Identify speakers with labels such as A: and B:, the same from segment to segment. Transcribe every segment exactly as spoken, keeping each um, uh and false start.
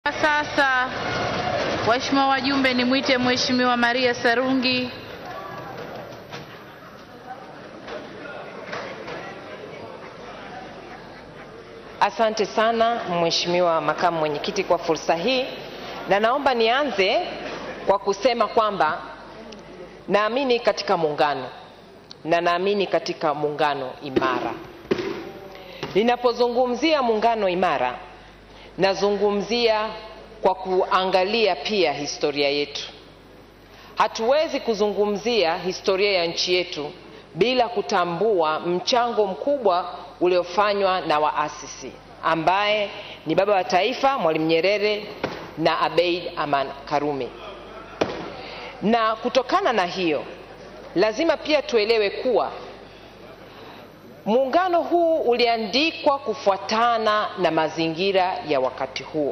A: Sasa waheshimiwa wajumbe, nimwite Mheshimiwa Maria Sarungi.
B: Asante sana Mheshimiwa Makamu Mwenyekiti kwa fursa hii, na naomba nianze kwa kusema kwamba naamini katika muungano na naamini katika muungano imara. Ninapozungumzia muungano imara, nazungumzia kwa kuangalia pia historia yetu. Hatuwezi kuzungumzia historia ya nchi yetu bila kutambua mchango mkubwa uliofanywa na waasisi ambaye ni baba wa taifa Mwalimu Nyerere na Abeid Aman Karume. Na kutokana na hiyo, lazima pia tuelewe kuwa muungano huu uliandikwa kufuatana na mazingira ya wakati huo.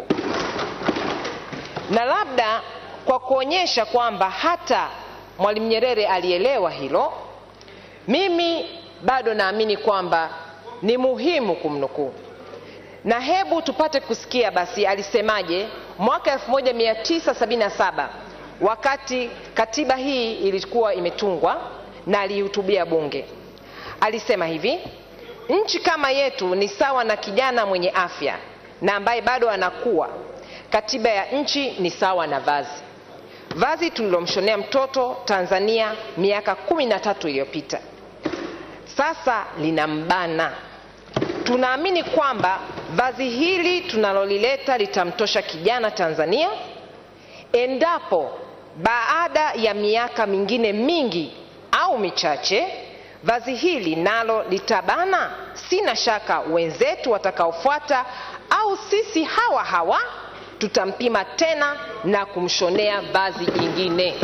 B: Na labda kwa kuonyesha kwamba hata Mwalimu Nyerere alielewa hilo, mimi bado naamini kwamba ni muhimu kumnukuu. Na hebu tupate kusikia basi alisemaje mwaka elfu moja mia tisa sabini na saba wakati katiba hii ilikuwa imetungwa na alihutubia bunge. Alisema hivi: nchi kama yetu ni sawa na kijana mwenye afya na ambaye bado anakuwa. Katiba ya nchi ni sawa na vazi. Vazi tulilomshonea mtoto Tanzania miaka kumi na tatu iliyopita sasa linambana. Tunaamini kwamba vazi hili tunalolileta litamtosha kijana Tanzania endapo baada ya miaka mingine mingi au michache vazi hili nalo litabana. Sina shaka wenzetu watakaofuata au sisi hawa hawa tutampima tena na kumshonea vazi jingine.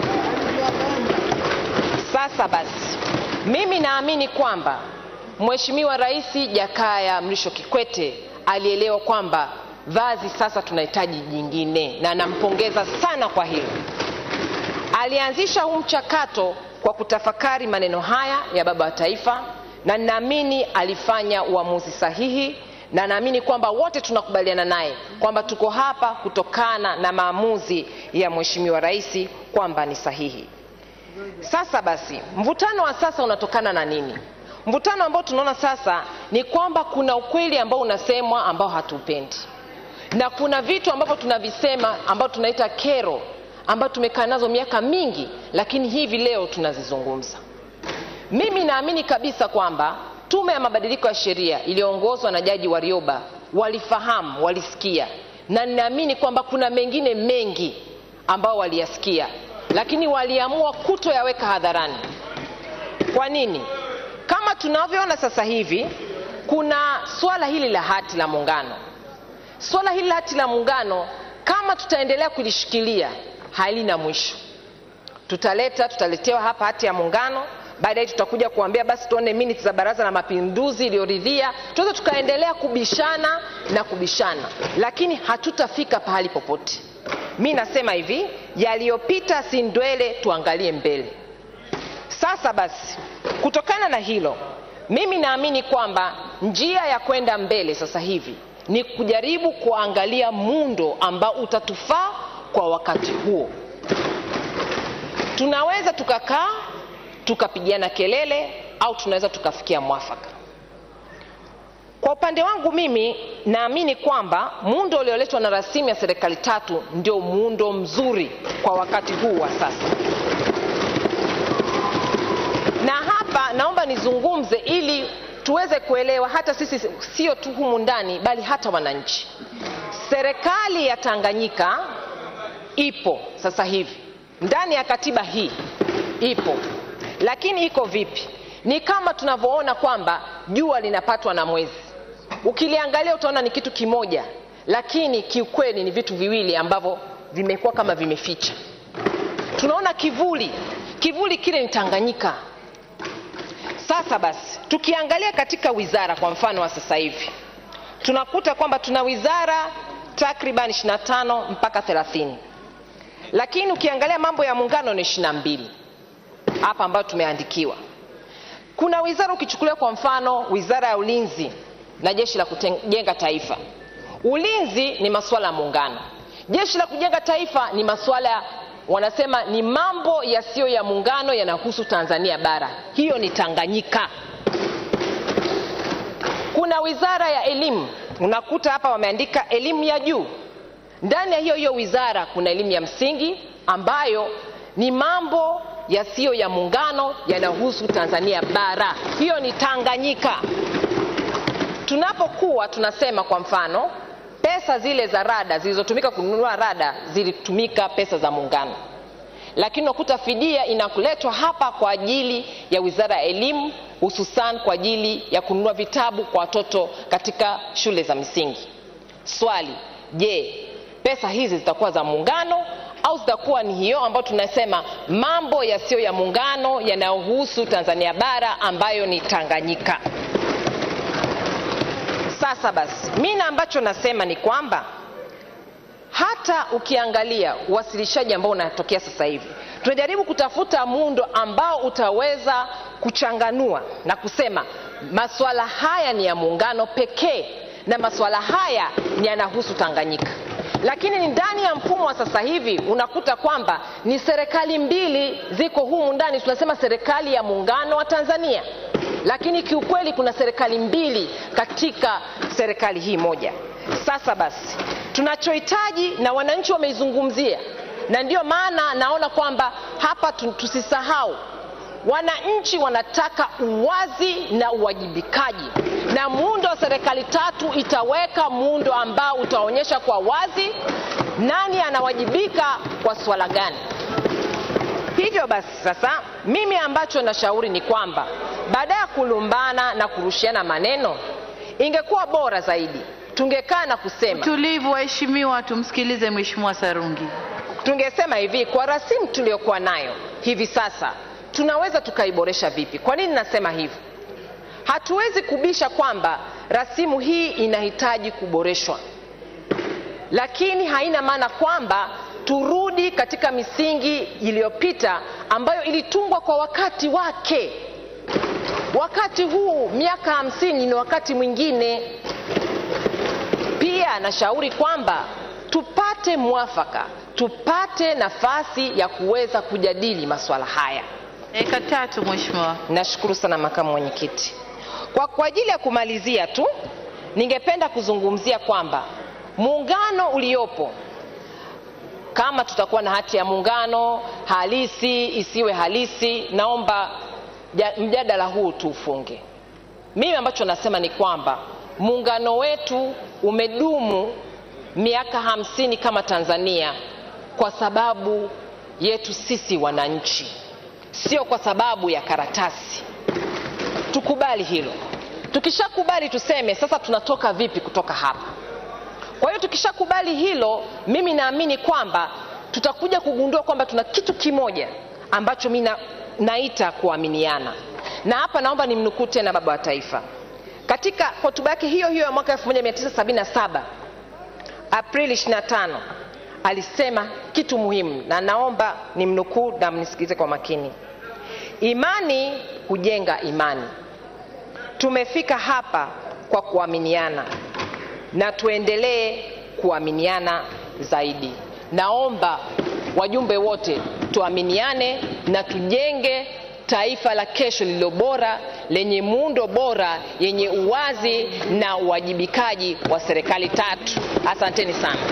B: Sasa basi, mimi naamini kwamba Mheshimiwa Rais Jakaya Mrisho Kikwete alielewa kwamba vazi sasa tunahitaji jingine, na nampongeza sana kwa hilo. Alianzisha huu mchakato kwa kutafakari maneno haya ya baba wa taifa, na naamini alifanya uamuzi sahihi, na naamini kwamba wote tunakubaliana naye kwamba tuko hapa kutokana na maamuzi ya Mheshimiwa Rais kwamba ni sahihi. Sasa basi, mvutano wa sasa unatokana na nini? Mvutano ambao tunaona sasa ni kwamba kuna ukweli ambao unasemwa ambao hatupendi, na kuna vitu ambavyo tunavisema ambao tunaita kero ambao tumekaa nazo miaka mingi, lakini hivi leo tunazizungumza. Mimi naamini kabisa kwamba Tume ya Mabadiliko ya Sheria iliyoongozwa na Jaji Warioba walifahamu, walisikia, na ninaamini kwamba kuna mengine mengi ambao waliyasikia, lakini waliamua kutoyaweka hadharani. Kwa nini? Kama tunavyoona sasa hivi, kuna swala hili la hati la muungano. Swala hili la hati la muungano, kama tutaendelea kulishikilia, halina mwisho. Tutaleta, tutaletewa hapa hati ya muungano, baadaye tutakuja kuambia basi tuone minutes za Baraza la Mapinduzi iliyoridhia. Tuweza tukaendelea kubishana na kubishana, lakini hatutafika pahali popote. Mimi nasema hivi, yaliyopita si ndwele, tuangalie mbele. Sasa basi, kutokana na hilo, mimi naamini kwamba njia ya kwenda mbele sasa hivi ni kujaribu kuangalia muundo ambao utatufaa kwa wakati huo. Tunaweza tukakaa tukapigiana kelele au tunaweza tukafikia mwafaka. Kwa upande wangu mimi naamini kwamba muundo ulioletwa na rasimu ya serikali tatu ndio muundo mzuri kwa wakati huu wa sasa. Na hapa naomba nizungumze ili tuweze kuelewa hata sisi sio tu humu ndani bali hata wananchi. Serikali ya Tanganyika ipo sasa hivi. Ndani ya katiba hii ipo. Lakini iko vipi? Ni kama tunavyoona kwamba jua linapatwa na mwezi. Ukiliangalia utaona ni kitu kimoja, lakini kiukweli ni vitu viwili ambavyo vimekuwa kama vimeficha. Tunaona kivuli. Kivuli kile ni Tanganyika. Sasa basi, tukiangalia katika wizara kwa mfano wa sasa hivi, tunakuta kwamba tuna wizara takriban ishirini na tano mpaka thelathini. Lakini ukiangalia mambo ya muungano ni ishirini na mbili. Hapa ambayo tumeandikiwa. Kuna wizara ukichukulia kwa mfano wizara ya ulinzi na jeshi la kujenga taifa. Ulinzi ni masuala ya muungano. Jeshi la Kujenga Taifa ni masuala, wanasema ni mambo yasiyo ya muungano yanahusu Tanzania bara. Hiyo ni Tanganyika. Kuna Wizara ya Elimu, unakuta hapa wameandika elimu ya juu. Ndani ya hiyo hiyo wizara kuna elimu ya msingi ambayo ni mambo yasiyo ya muungano yanahusu Tanzania bara. Hiyo ni Tanganyika. Tunapokuwa tunasema kwa mfano pesa zile za rada zilizotumika kununua rada zilitumika pesa za muungano, lakini unakuta fidia inakuletwa hapa kwa ajili ya Wizara ya Elimu, hususan kwa ajili ya kununua vitabu kwa watoto katika shule za msingi. Swali, je, pesa hizi zitakuwa za muungano au zitakuwa ni hiyo ambayo tunasema mambo yasiyo ya muungano yanayohusu Tanzania bara ambayo ni Tanganyika? Sasa basi, mimi ambacho nasema ni kwamba hata ukiangalia uwasilishaji ambao unatokea sasa hivi, tunajaribu kutafuta muundo ambao utaweza kuchanganua na kusema masuala haya ni ya muungano pekee na masuala haya ni yanahusu Tanganyika. Lakini ni ndani ya mfumo wa sasa hivi unakuta kwamba ni serikali mbili ziko humu ndani, tunasema serikali ya muungano wa Tanzania. Lakini kiukweli kuna serikali mbili katika serikali hii moja. Sasa basi, tunachohitaji na wananchi wameizungumzia, na ndio maana naona kwamba hapa tusisahau, wananchi wanataka uwazi na uwajibikaji, na muundo wa serikali tatu itaweka muundo ambao utaonyesha kwa wazi nani anawajibika kwa swala gani. Hivyo basi sasa, mimi ambacho nashauri ni kwamba baada ya kulumbana na kurushiana maneno, ingekuwa bora zaidi tungekaa na kusema
A: tulivu. Waheshimiwa, tumsikilize Mheshimiwa Sarungi.
B: Tungesema hivi, kwa rasimu tuliyokuwa nayo hivi sasa tunaweza tukaiboresha vipi? Kwa nini nasema hivi? Hatuwezi kubisha kwamba rasimu hii inahitaji kuboreshwa, lakini haina maana kwamba turudi katika misingi iliyopita ambayo ilitungwa kwa wakati wake. Wakati huu miaka hamsini ni wakati mwingine. Pia nashauri kwamba tupate mwafaka, tupate nafasi ya kuweza kujadili masuala haya.
A: Dakika tatu Mheshimiwa.
B: Nashukuru sana makamu mwenyekiti. Kwa kwa ajili ya kumalizia tu, ningependa kuzungumzia kwamba muungano uliopo, kama tutakuwa na hati ya muungano halisi isiwe halisi, naomba mjadala huu tuufunge. Mimi ambacho nasema ni kwamba muungano wetu umedumu miaka hamsini kama Tanzania kwa sababu yetu sisi wananchi, sio kwa sababu ya karatasi. Tukubali hilo. Tukishakubali tuseme sasa tunatoka vipi kutoka hapa. Kwa hiyo tukishakubali hilo, mimi naamini kwamba tutakuja kugundua kwamba tuna kitu kimoja ambacho mimi na, naita kuaminiana. Na hapa naomba nimnukuu tena Baba wa Taifa. Katika hotuba yake hiyo hiyo ya mwaka elfu moja mia tisa sabini na saba Aprili ishirini na tano alisema kitu muhimu, na naomba nimnukuu na mnisikilize kwa makini. Imani hujenga imani. Tumefika hapa kwa kuaminiana na tuendelee kuaminiana zaidi. Naomba wajumbe wote tuaminiane na tujenge taifa la kesho lililo bora, lenye muundo bora, yenye uwazi na uwajibikaji wa serikali tatu. Asanteni sana.